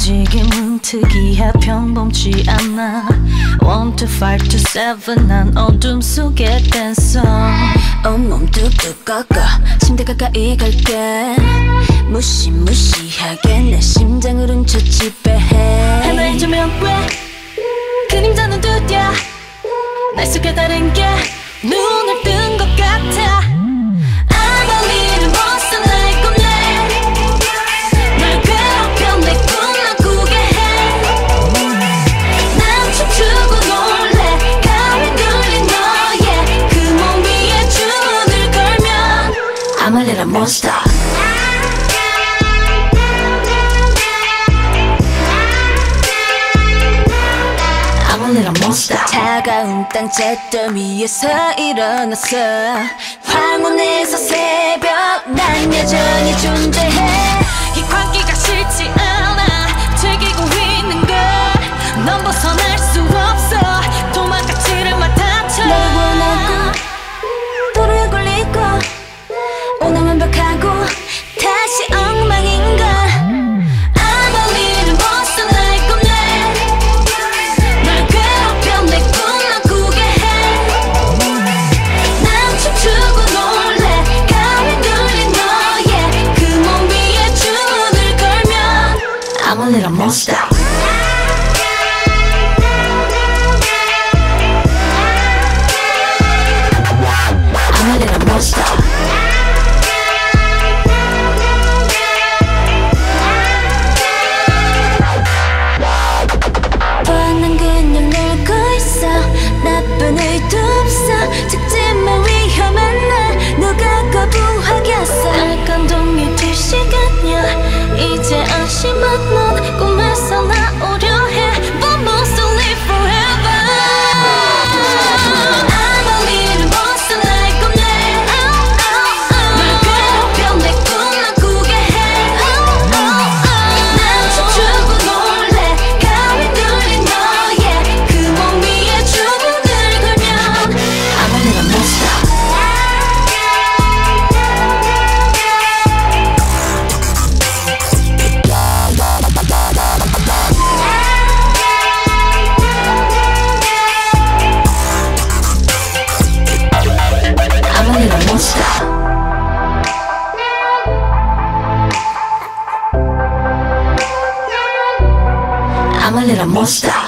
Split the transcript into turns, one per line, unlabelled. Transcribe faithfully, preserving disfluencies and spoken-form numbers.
움직임은 특이해 평범치 않아. One to five to seven 난 어둠 속의 댄서.
온몸 뚝뚝 꺾어 침대 가까이 갈게. 무시무시하게 내 심장을 훔쳐 지배해.
하나의 조명 왜 그림자는 두드려. 날 속에 다른 게 눈을 뜬 것 같아. 아무리는 벗어 날 꿈내. 날 괴롭혀 내 꿈만 꾸게 해. 난 춤추고 놀래. 가위 눌린 너의 그 몸 위에 주문을 걸면
I'm a little monster. 차가운 땅 잿더미 위에서 일어났어. 황혼에서 새벽 난 여전히 존재해.
이 광기가 싫지 않아. 즐기고 있는 걸 넌 벗어날 수 없어. 도망가지를 마 다쳐.
널 원하고 도로에 걸리고 오늘 완벽하고 다시 엉망인가.
I'm a little monster.
I'm a little monster. 뻔한 그냥 놀고 있어. 나쁜 의도 없어. 작지만 위험한 날 누가 거부하겠어.
날 감동이 두 시간이야. 이제 안심한 넌 꿈에서 나오려 해. But most to live forever. I'm a little monster 날 꿈내. 널 괴롭혀 내 꿈만 꾸게 해. 난 춤추고 놀래. 가위 눌린 너의 그 몸 위에 주문을 걸면
I'm a little monster.
I'm a little monster.